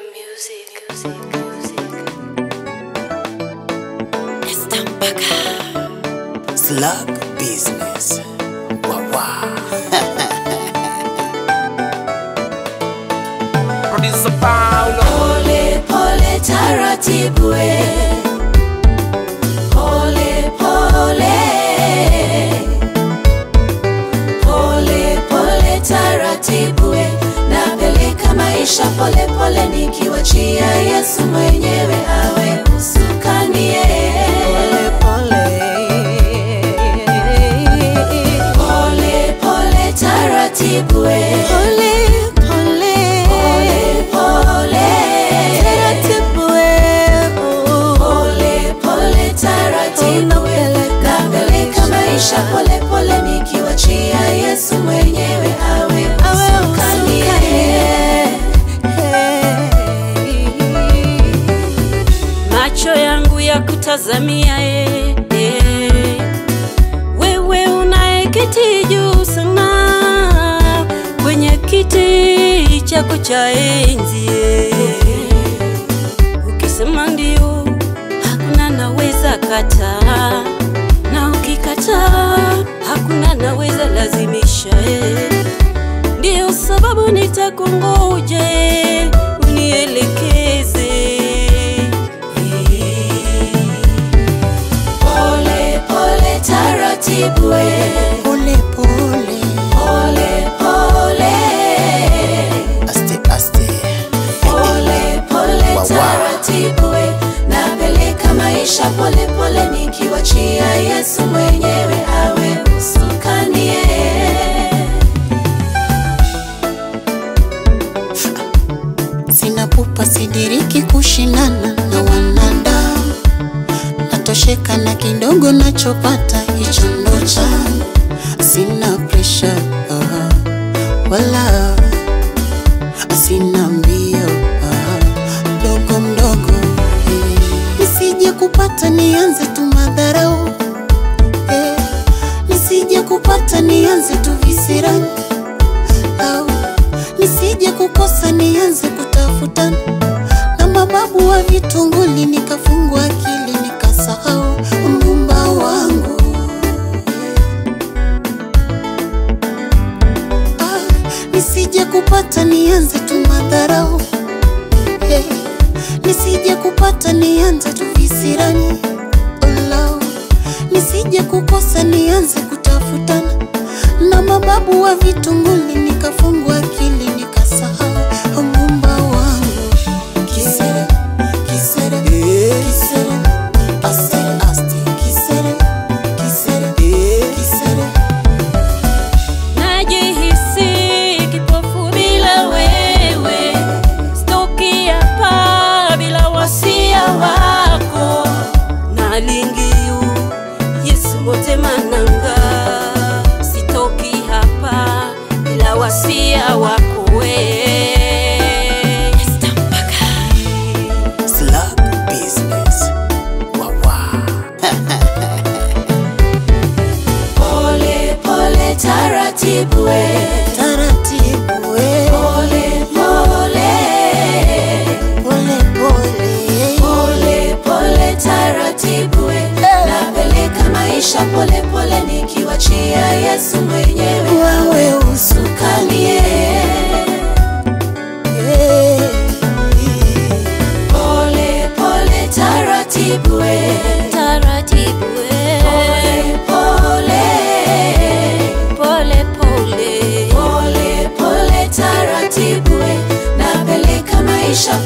ESTHER MPAKA SLUG business. Wawa. Producer Paulo. Pole pole taratibu we. Pole pole. Pole pole taratibu we. Napeleka maisha pole pole nikiwachia Yesu mwenyewe awe usukani pole pole. Pole pole taratibu we. Pole pole. Pole pole taratibu we. Pole pole taratibu we. Napeleka maisha pole pole nikiwachia Yesu mwenyewe awe usukani macho yangu ya kutazamia wewe unaeketi juu sana kwenye kiti chako cha enzi ukisema ndio hakuna naweza kataa na ukikataa hakuna naweza lazimisha ndio sababu nitakungoja unielekeze pole pole taratibu we. Pole pole. Pole pole. Aste aste. Pole pole taratibu we. Napeleka maisha pole pole nikiwachia Yesu mwenyewe awe usukani Sina pupa sidiriki kushindana na wanadamu. Natosheka na kidogo nachopata hicho ndo changu. Sina pressure wala sina mbio mdogo mdogo nisije kupata nianze tu madharau nisije kupata nianze tu visirani au nisije kukosa nianze kutafutana na mababu wa vitunguli nikafungwa akili nikasahau Muumba wangu nisije kupata nianze tu madharau nisije kupata nianze tu visirani nisije kukosa nianze kutafutana na mababu wa vitunguli nikafungwa akili nikasahau Muumba wangu kisere kisere kisere aste aste kisere kisere kisere najihisi kipofu bila wewe stoki hapa bila wasia wako nalingiu Yesu mote mananga sitoki hapa bila wasia wako we ESTHER MPAKA SLUG business. Wawa. pole pole taratibu we. Taratibu we. Pole pole. Pole pole. Pole pole taratibu we. Napeleka maisha pole pole nikiwachia Yesu mwenyewe Wawe usukani pole pole taratibu we. Taratibu we. Pole pole. Pole pole. Pole pole taratibu we. Napeleka maisha